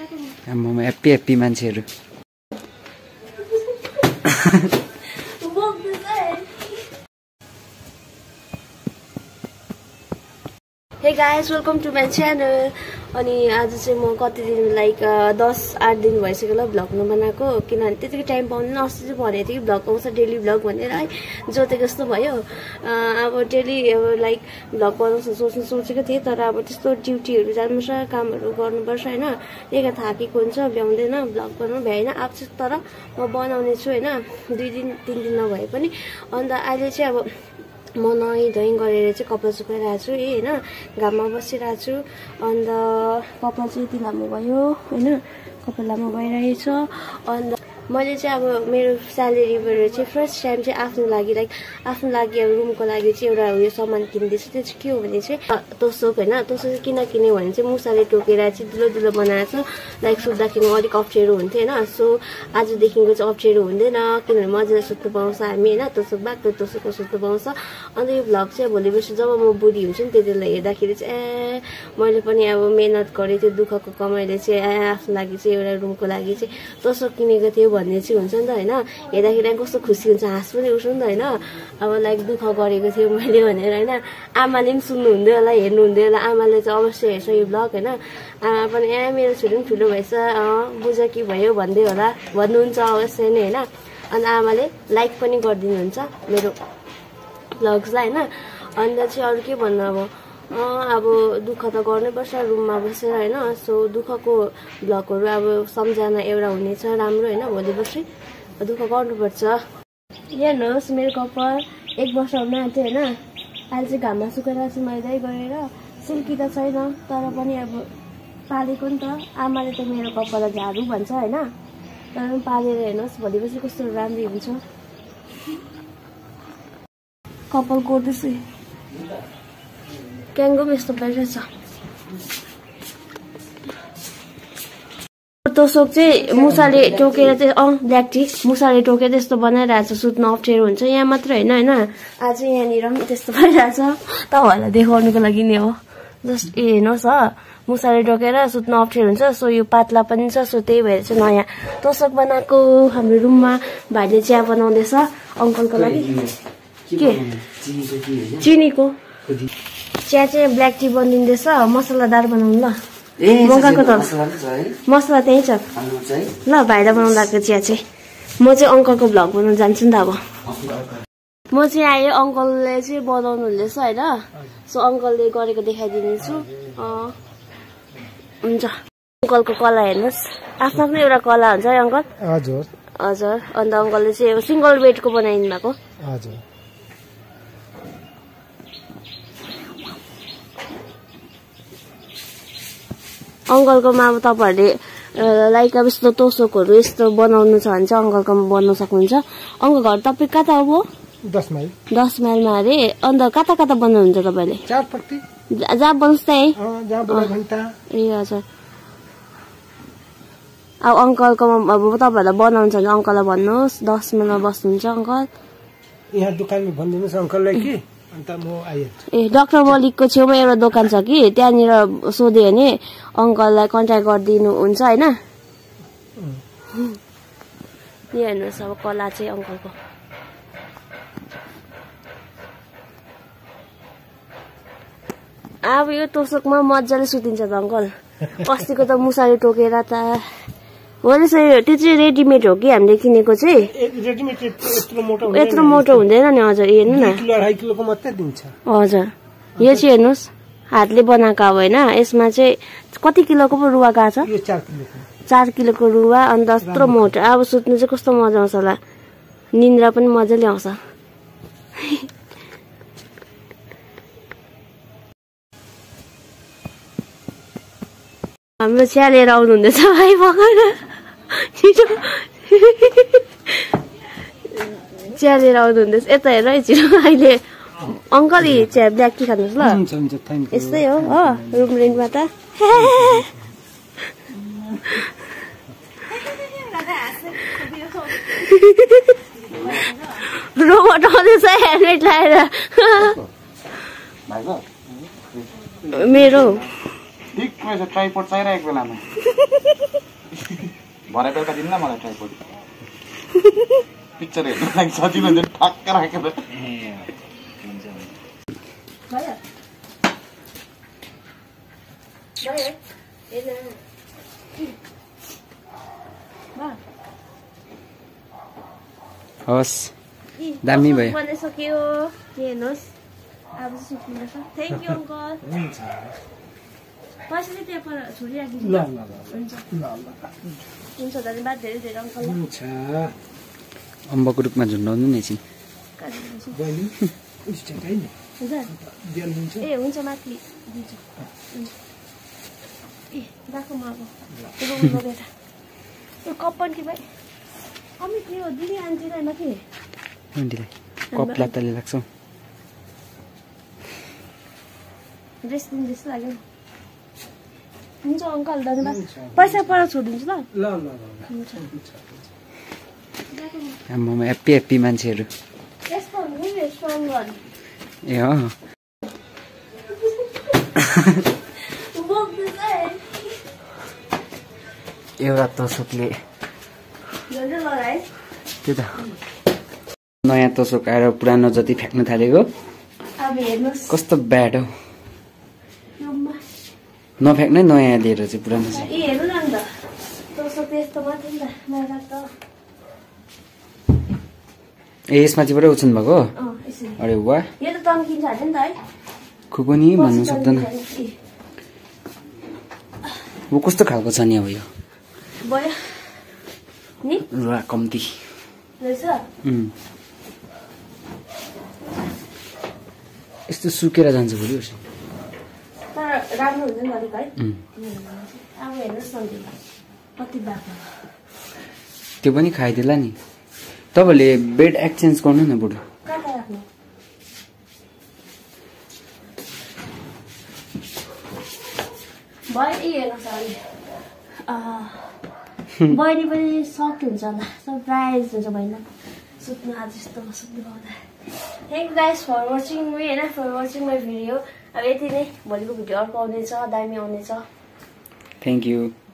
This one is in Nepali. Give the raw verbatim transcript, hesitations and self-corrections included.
आम्मामा ह्याप्पी ह्याप्पी मान्छेहरू Hey guys, welcome to my channel. अनि आज चाहिँ म कति दिन लाइक दस आठ दिन भइसक्यो ल भ्लग नबनाएको किनभने त्यतिकै टाइम पाउँदैन। अस्ति चाहिँ भनेको थिएँ कि भ्लग आउँछ डेली भ्लग भनेर है जोतेको जस्तो भयो। अब डेली अब लाइक भ्लग बनाउँछ सोच्नु सोचेको थिएँ तर अब त्यस्तो ड्युटीहरू जानुपर्छ कामहरू गर्नुपर्छ होइन एका थाकेको हुन्छ भ्याउँदैन भ्लग बनाउनु भ्याएन। अब चाहिँ तर म बनाउने छु होइन दुई दिन तिन दिन नभए पनि। अन्त अहिले चाहिँ अब म नुहाइ धुवाइ गरेर चाहिँ कपाल सुकाइरहेको छु है होइन घाममा बसिरहेको छु। अन्त कपाल चाहिँ यति लामो भयो होइन कपाल लामो भइरहेछ। अन्त मैले चाहिँ अब मेरो स्यालेरीबाट चाहिँ फर्स्ट टाइम चाहिँ आफ्नो लागि लाइक आफ्नो लागि अब रुमको लागि चाहिँ एउटा उयो सामान किन्दैछु। त्यो चाहिँ के हो भने चाहिँ तोसक होइन तोसक चाहिँ किन किन्यो भने चाहिँ मुसाले टोकेर चाहिँ दुलो दुलो बनाएको छ लाइक सुत्दाखेरि अलिक अप्ठ्यारो हुन्थ्यो होइन। सो आजदेखिको चाहिँ अप्ठ्यारो हुँदैन किनभने मजाले सुत्नु पाउँछ हामी होइन तोसक बाक्लो तोसकको सुत्नु पाउँछ। अन्त यो भ्लग चाहिँ भोलि पर्सि जब म बुढी हुन्छु नि त्यति बेला हेर्दाखेरि चाहिँ ए मैले पनि अब मिहिनेत गरेँ त्यो दुःखको कमाइले चाहिँ ए आफ्नो लागि चाहिँ एउटा रुमको लागि चाहिँ तोसक किनेको थियो भन्ने चाहिँ हुन्छ नि त होइन हेर्दाखेरि कस्तो खुसी हुन्छ हाँस पनि उठ्छ नि त होइन। अब लाइक दुःख गरेको थियो मैले भनेर होइन आमाले पनि सुन्नु हुँदै होला हेर्नु हुँदै होला आमाले चाहिँ अवश्य हेर्छ यो भ्लग होइन। आमा पनि ए मेरो छोरी पनि ठुलो भएछ बुझ के भयो भन्दै होला भन्नुहुन्छ अवश्य नै होइन। अन्त आमाले लाइक पनि गरिदिनुहुन्छ मेरो भ्लग्सलाई होइन। अन्त चाहिँ अरू के भन्नु अब अब दुःख त गर्नैपर्छ रुममा बसेर होइन। सो दुःखको भ्लगहरू अब सम्झना एउटा हुनेछ राम्रो होइन भोलि पर्सि दुःख गर्नुपर्छ। हेर्नुहोस् मेरो कपाल एक वर्ष हुन आँट्यो होइन अहिले चाहिँ घाममा सुकाइरहेको छु मैले गएर सिल्की त छैन तर पनि अब पालेको नि त आमाले त मेरो कपाललाई झाडु भन्छ होइन तर पनि पालेर हेर्नुहोस् भोलि पर्सि कस्तो राम्रो हुन्छ। कपाल कोर्दैछु क्याङ्गो पनि यस्तो भइरहेछ। तोसक चाहिँ मुसाले टोकेर चाहिँ अँ ब्ल्याक टी मुसाले टोकेर त्यस्तो बनाइरहेछ सुत्नु अप्ठ्यारो हुन्छ यहाँ मात्र होइन होइन आज यहाँनिर पनि त्यस्तो भइरहेछ तपाईँहरूलाई देखाउनुको लागि नै हो। जस्ट ए हेर्नुहोस् ह मुसाले टोकेर सुत्नु अप्ठ्यारो हुन्छ। सो यो पातला पनि छ सो त्यही भएर चाहिँ नयाँ तोसक बनाएको हाम्रो रुममा भाइले चिया बनाउँदैछ अङ्कलको लागि के चिनीको चिया चाहिँ ब्ल्याक टी बनिँदैछ मसलादार बनाउनु ल मगाएको त मसला त्यही छ ल भाइलाई बनाउनु लागेको चिया चाहिँ म चाहिँ अङ्कलको भ्लग बनाउनु जान्छु नि त अब म चाहिँ आएँ अङ्कलले चाहिँ बनाउनु हुँदैछ होइन। सो अङ्कलले गरेको देखाइदिनेछु हुन्छ। अङ्कलको कला हेर्नुहोस् आफ्नो आफ्नो एउटा कला हुन्छ है अङ्कल हजुर हजुर। अन्त अङ्कलले चाहिँ सिङ्गल बेडको बनाइदिनु भएको हजुर। अङ्कलकोमा अब तपाईँहरूले लाइक अब यस्तो तोसकहरू यस्तो बनाउनु छ भने चाहिँ अङ्कलकोमा बनाउन सक्नुहुन्छ। अङ्कल घर तपाईँ कता हो दस माइल दस माइलमा अरे अन्त कता कता बनाउनुहुन्छ तपाईँले जहाँ बनाउँछ त्यही ए हजुर। अब अङ्कलकोमा अब तपाईँहरूलाई बनाउँछ भने अङ्कललाई भन्नुहोस् दस माइलमा बस्नुहुन्छ अङ्कल यहाँ दोकानमा भनिदिनुहोस् अङ्कललाई कि ए डाक्टर मलिकको छेउमा एउटा दोकान छ कि त्यहाँनिर सोध्यो भने अङ्कललाई कन्ट्याक्ट गरिदिनु हुन्छ होइन। यहाँ हेर्नुहोस् अब कला चाहिँ अङ्कलको अब यो तोसकमा मजाले सुतिन्छ त अङ्कल अस्तिको त मुसाले टोकेर त हो रहेछ त्यो चाहिँ रेडिमेड हो कि हामीले किनेको चाहिँ यत्रो मोटो हुँदैन नि हजुर हेर्नु न हजुर। यो चाहिँ हेर्नुहोस् हातले बनाएको अब होइन यसमा चाहिँ कति किलोको पो रुवा गएको छ चार किलोको रुवा अन्त यत्रो मोटो अब सुत्नु चाहिँ कस्तो मजा आउँछ होला निन्द्रा पनि मजाले आउँछ। हाम्रो चिया लिएर आउनु हुँदैछ भाइ भगवान छिटो चिया लिएर आउनु हुँदैछ यता हेर है छिटो अहिले अङ्कल चिया ब्ल्याक टी खानुहोस् ल यस्तै हो हो रुम रेन्टमा त रोबोट आउँदैछ हेलमेट लगाएर मेरो ट्राइपोड चाहिरहेको बेलामा भरे बेलुका दिनु न मलाई ट्राइपोड पिक्चर हेर्नु लागि सजिलो हुन्छ ठक्क राखेर ए हुन्छ भयो भयो हेर्न वा हस् दामी भयो बनिसक्यो हेर्नुहोस् अब चाहिँ सुक्नुपर्छ थ्याङ्क यू अङ्कल पैसा चाहिँ त्यहाँ पर छोडिराखिदिनु ल ल हुन्छ हुन्छ धन्यवाद धेरै धेरै अङ्कल हुन्छ अम्बको रूपमा झुन्डाउनु नि एकछिन ए हुन्छ माथि दिन्छु ए राख म अब लगेर यो कप पनि कि भाइ अमित यो दिदी आन्टीलाई माथि आन्टीलाई कप लात्ताले लाग्छ ड्रेस दिनु जस्तो लाग्यो हुन्छ अङ्कल धन्यवाद पैसा पर छोडिदिन्छु ल ल ल हुन्छ आम्मामा ह्याप्पी ह्याप्पी मान्छेहरू यस्तो नि रेस्टुरेन्ट गर्नु ए हो एउटा तोसकले त्यो त नयाँ तोसक आएर पुरानो जति फ्याँक्न थालेको कस्तो ब्याड हो नफ्याँक्नै नयाँ दिएर चाहिँ पुरानो चाहिँ ए यसमा चाहिँ पुरै उछिन भएको अरे वाह खुको नि भन्नु सक्दैन ऊ कस्तो खालको छ नि अब यो रुवा कम्ती यस्तो सुकेर जान्छ भोलि उसो राम्रो हुन्छ नि अलिक है अब हेर्नुहोस् न कति बाक्लो त्यो पनि खाइदिएला नि तपाईँले बेड एक्सचेन्ज गर्नु न बुढो कता राख्नु भयो ए हेर्नुहोस् अलि बहिनी पनि सक हुन्छ होला सरप्राइज हुन्छ बहिनी सुत्नु आज यस्तो सुत्नु पाउँदा thank you guys for watching me होइन फर वाचिङ माई भिडियो अब यति नै भोलिको भिडियो अर्को आउनेछ दामी आउनेछ थ्याङ्क यू